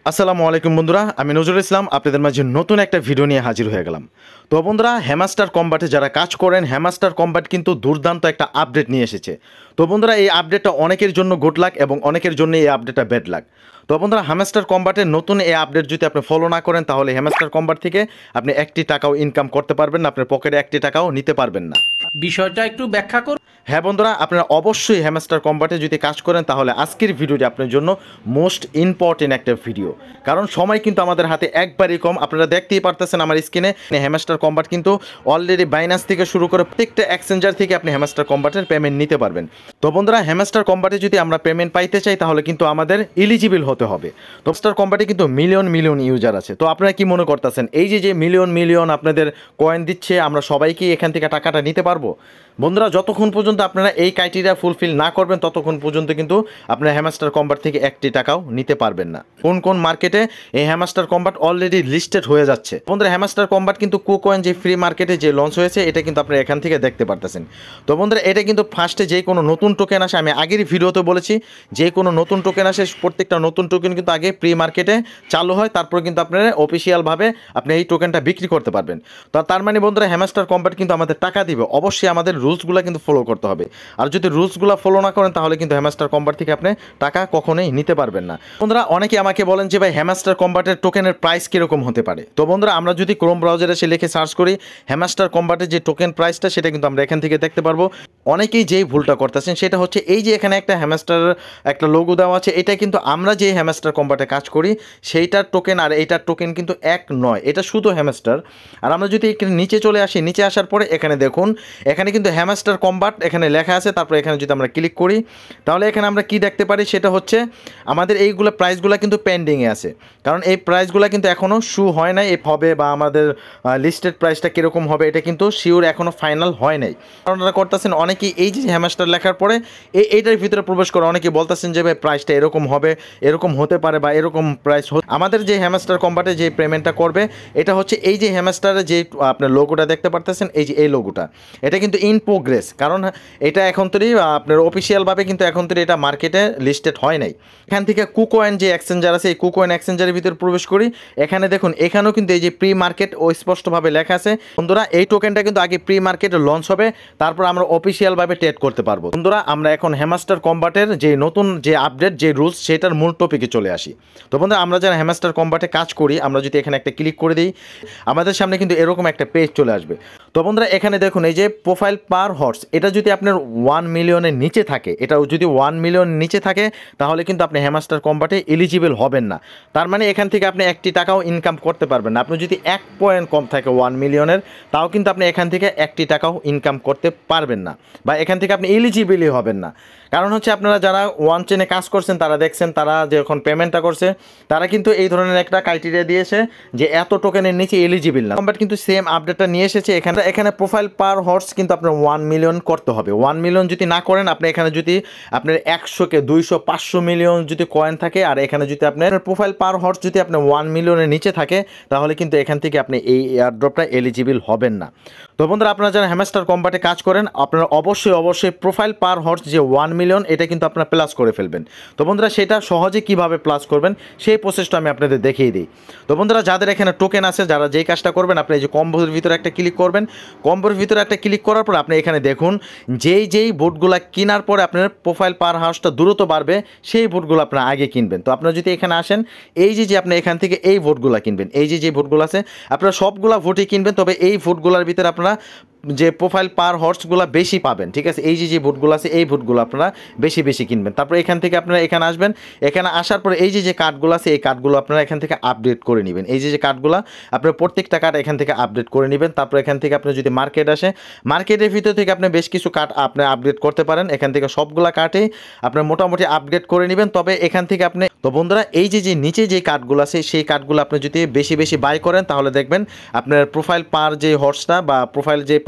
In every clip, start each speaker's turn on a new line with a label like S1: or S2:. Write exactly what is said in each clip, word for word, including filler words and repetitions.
S1: আসসালামু আলাইকুম বন্ধুরা, আমি নজরুল ইসলাম আপনাদের মাঝে নতুন একটা ভিডিও নিয়ে হাজির হয়ে গেলাম। তো বন্ধুরা, হ্যামাস্টার কম্বাটে যারা কাজ করেন, হ্যামাস্টার কম্বাট কিন্তু দুর্দান্ত একটা আপডেট নিয়ে এসেছে। তো বন্ধুরা, এই আপডেটটা অনেকের জন্য গুড লাক এবং অনেকের জন্য এই আপডেটটা ব্যাড লাক। তো বন্ধুরা, হ্যামাস্টার কম্বাটের নতুন এই আপডেট যদি আপনি ফলো না করেন, তাহলে হ্যামাস্টার কম্বাট থেকে আপনি একটি টাকাও ইনকাম করতে পারবেন না, আপনার পকেটে একটি টাকাও নিতে পারবেন না।
S2: বিষয়টা একটু ব্যাখ্যা করুন।
S1: হ্যাঁ বন্ধুরা, আপনারা অবশ্যই হ্যামাস্টার কম্বাটে যদি কাজ করেন, তাহলে আজকের ভিডিওটি আপনার জন্য মোস্ট ইম্পর্টেন্ট একটা ভিডিও। কারণ সময় কিন্তু আমাদের হাতে একবারই কম। আপনারা দেখতেই পারতেছেন আমার স্ক্রিনে, হ্যামাস্টার কম্বাট কিন্তু অলরেডি বাইনান্স থেকে শুরু করে প্রত্যেকটা এক্সচেঞ্জার থেকে আপনি হ্যামাস্টার কম্বাটের পেমেন্ট নিতে পারবেন। তো বন্ধুরা, হ্যামাস্টার কম্বাটে যদি আমরা পেমেন্ট পাইতে চাই, তাহলে কিন্তু আমাদের এলিজিবল হতে হবে। তো হ্যামাস্টার কম্বাটে কিন্তু মিলিয়ন মিলিয়ন ইউজার আছে। তো আপনারা কি মনে করতেছেন, এই যে যে মিলিয়ন মিলিয়ন আপনাদের কয়েন দিচ্ছে, আমরা সবাই কি এখান থেকে টাকাটা নিতে পারবো? বন্ধুরা, যতক্ষণ পর্যন্ত আপনারা এই ক্রাইটেরিয়া ফুলফিল না করবেন, ততক্ষণ পর্যন্ত কিন্তু আপনারা হ্যামাস্টার কম্বাট থেকে একটি টাকাও নিতে পারবেন না। কোন কোন মার্কেটে এই হ্যামাস্টার কম্বাট অলরেডি লিস্টেড হয়ে যাচ্ছে। বন্ধুরা, হ্যামাস্টার কম্বাট কিন্তু কুকয়েন যে ফ্রি মার্কেটে যে লঞ্চ হয়েছে, এটা কিন্তু আপনারা এখান থেকে দেখতে পারতেছেন। তো বন্ধুরা, এটা কিন্তু ফার্স্টে যে কোনো নতুন টোকেন আসে, আমি আগের ভিডিওতে বলেছি, যে কোনো নতুন টোকেন আসে, প্রত্যেকটা নতুন টোকেন কিন্তু আগে প্রি মার্কেটে চালু হয়, তারপর কিন্তু আপনারা অফিসিয়ালভাবে আপনি এই টোকেনটা বিক্রি করতে পারবেন। তো তার মানে বন্ধুরা, হ্যামাস্টার কম্বাট কিন্তু আমাদের টাকা দিবে, অবশ্যই আমাদের রুলসগুলো কিন্তু ফলো করতে হবে। আর যদি রুলসগুলো ফলো না করেন, তাহলে কিন্তু হ্যামাস্টার কম্বাট থেকে আপনি টাকা কখনোই নিতে পারবেন না। বন্ধুরা, অনেকে আমাকে বলেন যে ভাই, হ্যামাস্টার কম্বাটের টোকেনের প্রাইস কীরকম হতে পারে? তো বন্ধুরা, আমরা যদি ক্রোম ব্রাউজারে এসে লিখে সার্চ করি হ্যামাস্টার কম্বাটের যে টোকেন প্রাইসটা, সেটা কিন্তু আমরা এখান থেকে দেখতে পারবো। অনেকেই যেই ভুলটা করতেছেন, সেটা হচ্ছে এই যে এখানে একটা হ্যামাস্টার একটা লোগো দেওয়া আছে, এটা কিন্তু আমরা যে হ্যামাস্টার কম্বাটে কাজ করি সেইটার টোকেন আর এইটার টোকেন কিন্তু এক নয়, এটা শুধু হ্যামাস্টার। আর আমরা যদি নিচে চলে আসি, নিচে আসার পরে এখানে দেখুন, এখানে কিন্তু হ্যামাস্টার কম্বাট এখানে লেখা আছে। তারপরে এখানে যদি আমরা ক্লিক করি, তাহলে এখানে আমরা কি দেখতে পারি, সেটা হচ্ছে আমাদের এইগুলো প্রাইসগুলো কিন্তু পেন্ডিংয়ে আছে। কারণ এই প্রাইসগুলো কিন্তু এখনও শু হয় নাই হবে, বা আমাদের লিস্টেড প্রাইসটা কীরকম হবে, এটা কিন্তু শিওর এখনও ফাইনাল হয় নাই। আপনারা করতেছেন অনেকেই এই যে হ্যামাস্টার লেখার পরে এই এইটার ভিতরে প্রবেশ করে অনেকে বলতেছেন যে ভাই, প্রাইসটা এরকম হবে, এরকম হতে পারে, বা এরকম প্রাইস। আমাদের যে হ্যামাস্টার কম্বাটে যে পেমেন্টটা করবে, এটা হচ্ছে এই যে হ্যামাস্টারের যে আপনার লোগোটা দেখতে পারতেছেন, এই যে এই লোগোটা, এটা কিন্তু ইন প্রোগ্রেস। কারণ এটা এখন তৈরি আপনার অফিসিয়ালভাবে কিন্তু এখন তৈরি এটা মার্কেটে লিস্টেড হয় নাই। এখান থেকে কুকয়েন যে এক্সচেঞ্জার আছে, এই কুকয়েন এক্সচেঞ্জারের ভিতরে প্রবেশ করি। এখানে দেখুন, এখানেও কিন্তু এই যে প্রি মার্কেট ও স্পষ্টভাবে লেখা আছে। বন্ধুরা, এই টোকেনটা কিন্তু আগে প্রি মার্কেটে লঞ্চ হবে, তারপর আমরা অফিসিয়ালভাবে ট্রেড করতে পারবো। বন্ধুরা, আমরা এখন হ্যামাস্টার কম্বাটের যে নতুন যে আপডেট যে রুলস, সেটার মূল টপিকে চলে আসি। তো বন্ধুরা, আমরা যারা হ্যামাস্টার কম্বাটে কাজ করি, আমরা যদি এখানে একটা ক্লিক করে দিই, আমাদের সামনে কিন্তু এরকম একটা পেজ চলে আসবে। তো বন্ধুরা, এখানে দেখুন এই যে প্রোফাইল পার হর্স, এটা যদি আপনার ওয়ান মিলিয়নের নিচে থাকে, এটা যদি ওয়ান মিলিয়ন নিচে থাকে, তাহলে কিন্তু আপনি হ্যামাস্টার কম্বাটে এলিজিবল হবেন না। তার মানে এখান থেকে আপনি একটি টাকাও ইনকাম করতে পারবেন না। আপনি যদি এক পয়েন্ট কম থাকে ওয়ান মিলিয়নের, তাও কিন্তু আপনি এখান থেকে একটি টাকাও ইনকাম করতে পারবেন না, বা এখান থেকে আপনি এলিজিবলই হবেন না। কারণ হচ্ছে আপনারা যারা ওয়ান চেনে কাজ করছেন, তারা দেখছেন, তারা যখন পেমেন্টটা করছে, তারা কিন্তু এই ধরনের একটা ক্রাইটেরিয়া দিয়েছে যে এত টোকেনের নিচে এলিজিবল না। কম্বাট কিন্তু সেম আপডেটটা নিয়ে এসেছে। এখানে এখানে প্রোফাইল পার হর্স কিন্তু আপনার ওয়ান মিলিয়ন করতে হবে। ওয়ান মিলিয়ন যদি না করেন, আপনি এখানে যদি আপনার একশোকে দুইশো পাঁচশো মিলিয়ন যদি কয়েন থাকে, আর এখানে যদি আপনার প্রোফাইল পার হর্স যদি আপনার ওয়ান মিলিয়নের নিচে থাকে, তাহলে কিন্তু এখান থেকে আপনি এই এয়ারড্রপটা এলিজিবল হবেন না। তো বন্ধুরা, আপনারা যারা হ্যামাস্টার কম্বাটে কাজ করেন, আপনারা অবশ্যই অবশ্যই প্রোফাইল পার হর্স যে ওয়ান মিলিয়ন, এটা কিন্তু আপনারা প্লাস করে ফেলবেন। তো বন্ধুরা, সেটা সহজে কিভাবে প্লাস করবেন, সেই প্রসেসটা আমি আপনাদের দেখিয়ে দিই। তো বন্ধুরা, যাদের এখানে টোকেন আছে, যারা যেই কাজটা করবেন, আপনি এই যে কম্বোর ভিতরে একটা ক্লিক করবেন। কম্বোর ভিতরে একটা ক্লিক করার পর আপনি এখানে দেখুন, যেই যেই বোটগুলা কেনার পরে আপনার প্রোফাইল পার হাউসটা দ্রুত বাড়বে, সেই বোটগুলো আপনারা আগে কিনবেন। তো আপনারা যদি এখানে আসেন, এই যে যে আপনি এখান থেকে এই ভোটগুলো কিনবেন, এই যে যে ভোটগুলো আছে, আপনারা সবগুলা ভোটই কিনবেন। তবে এই ভোটগুলোর ভিতরে আপনারা যে প্রোফাইল পার হর্সগুলো বেশি পাবেন, ঠিক আছে? এই যে যে ভোটগুলো আছে, এই ভোটগুলো আপনারা বেশি বেশি কিনবেন। তারপর এখান থেকে আপনারা এখানে আসবেন। এখানে আসার পরে এই যে যে কার্ডগুলো আছে, এই কার্ডগুলো আপনারা এখান থেকে আপডেট করে নেবেন। এই যে যে কার্ডগুলো আপনারা প্রত্যেকটা কার্ড এখান থেকে আপডেট করে নেবেন। তারপর এখান থেকে আপনি যদি মার্কেট আসে, মার্কেটের ভিতর থেকে আপনি বেশ কিছু কার্ড আপনি আপডেট করতে পারেন। এখান থেকে সবগুলা কার্ডেই আপনার মোটামুটি আপডেট করে নেবেন। তবে এখান থেকে আপনি, তো বন্ধুরা, এই যে যে নিচে যে কার্ডগুলো আছে, সেই কার্ডগুলো আপনি যদি বেশি বেশি বাই করেন, তাহলে দেখবেন আপনার প্রোফাইল পার যে হর্সটা বা প্রোফাইল যে পার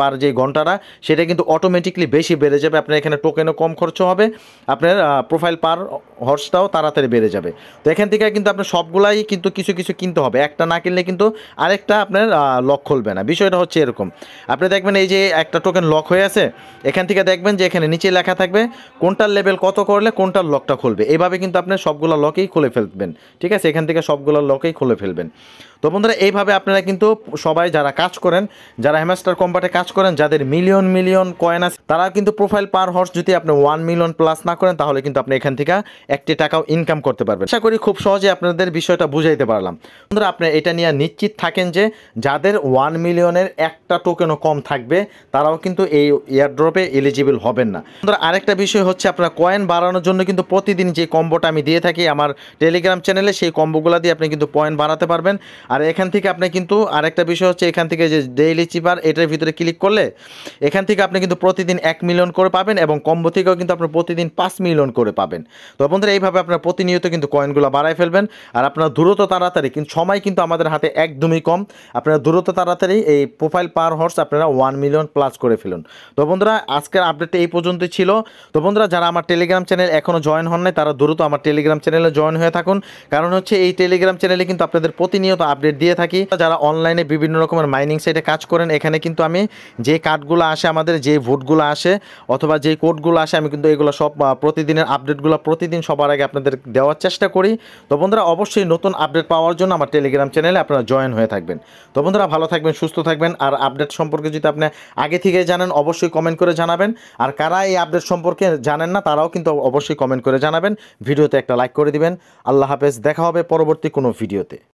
S1: পার যে ঘন্টাটা সেটা কিন্তু অটোমেটিকলি বেশি বেড়ে যাবে। আপনার এখানে টোকেনও কম খরচ হবে, আপনার প্রোফাইল পার হর্সটাও তাড়াতাড়ি বেড়ে যাবে। তো এখান থেকে কিন্তু আপনার সবগুলাই কিন্তু কিছু কিছু কিনতে হবে, একটা না কিনলে কিন্তু আরেকটা আপনার লক খুলবে না। বিষয়টা হচ্ছে এরকম, আপনি দেখবেন এই যে একটা টোকেন লক হয়ে আছে, এখান থেকে দেখবেন যে এখানে নিচে লেখা থাকবে কোনটার লেভেল কত করলে কোনটার লকটা খুলবে। এইভাবে কিন্তু আপনি সবগুলো লকেই খুলে ফেলবেন, ঠিক আছে? এখান থেকে সবগুলো লকেই খুলে ফেলবেন। তো বন্ধুরা এইভাবে আপনারা কিন্তু সবাই যারা কাজ করেন, যারা হ্যামস্টার কম্বাটে কাজ করেন, যাদের মিলিয়ন মিলিয়ন কয়েন আছে, তারা কিন্তু প্রোফাইল পার হর্স যদি আপনি ওয়ান মিলিয়ন প্লাস না করেন তাহলে কিন্তু আপনি এখান থেকে একটি টাকাও ইনকাম করতে পারবেন। আশা করি খুব সহজে আপনাদের বিষয়টা বুঝাইতে পারলাম। বন্ধুরা আপনি এটা নিয়ে নিশ্চিত থাকেন যে যাদের ওয়ান মিলিয়নের একটা টোকেনও কম থাকবে তারাও কিন্তু এই এয়ারড্রপে এলিজিবল হবেন না। বন্ধুরা আরেকটা বিষয় হচ্ছে, আপনারা কয়েন বাড়ানোর জন্য কিন্তু প্রতিদিন যে কম্বোটা আমি দিয়ে থাকি আমার টেলিগ্রাম চ্যানেলে, সেই কম্বোগুলো দিয়ে আপনি কিন্তু পয়েন্ট বাড়াতে পারবেন। আর এখান থেকে আপনি কিন্তু আরেকটা বিষয় হচ্ছে, এখান থেকে যে ডেইলি চিপার এটার ভিতরে ক্লিক করলে এখান থেকে আপনি কিন্তু প্রতিদিন এক মিলিয়ন করে পাবেন এবং কম্বো থেকেও কিন্তু আপনার প্রতিদিন পাঁচ মিলিয়ন করে পাবেন। তো বন্ধুরা এইভাবে আপনার প্রতিনিয়ত কিন্তু কয়েনগুলো বাড়ায় ফেলবেন। আর আপনার দ্রুত তাড়াতাড়ি, কিন্তু সময় কিন্তু আমাদের হাতে একদমই কম, আপনারা দ্রুত তাড়াতাড়ি এই প্রোফাইল পার হর্স আপনারা ওয়ান মিলিয়ন প্লাস করে ফেলুন। তো বন্ধুরা আজকের আপডেটটা এই পর্যন্তই ছিল। তো বন্ধুরা যারা আমার টেলিগ্রাম চ্যানেল এখনও জয়েন হন নাই তারা দ্রুত আমার টেলিগ্রাম চ্যানেলে জয়েন হয়ে থাকুন, কারণ হচ্ছে এই টেলিগ্রাম চ্যানেলে কিন্তু আপনাদের প্রতিনিয়ত আপডেট দিয়ে থাকি। যারা অনলাইনে বিভিন্ন রকমের মাইনিং সাইটে কাজ করেন, এখানে কিন্তু আমি যে কার্ডগুলো আসে, আমাদের যে ভোটগুলো আসে অথবা যে কোডগুলো আসে, আমি কিন্তু এগুলো সব প্রতিদিনের আপডেটগুলো প্রতিদিন সবার আগে আপনাদের দেওয়ার চেষ্টা করি। তো বন্ধুরা অবশ্যই নতুন আপডেট পাওয়ার জন্য আমার টেলিগ্রাম চ্যানেলে আপনারা জয়েন হয়ে থাকবেন। তো বন্ধুরা ভালো থাকবেন, সুস্থ থাকবেন। আর আপডেট সম্পর্কে যদি আপনি আগে থেকে জানেন অবশ্যই কমেন্ট করে জানাবেন, আর কারা এই আপডেট সম্পর্কে জানেন না তারাও কিন্তু অবশ্যই কমেন্ট করে জানাবেন। ভিডিওতে একটা লাইক করে দিবেন। আল্লাহ হাফেজ, দেখা হবে পরবর্তী কোনো ভিডিওতে।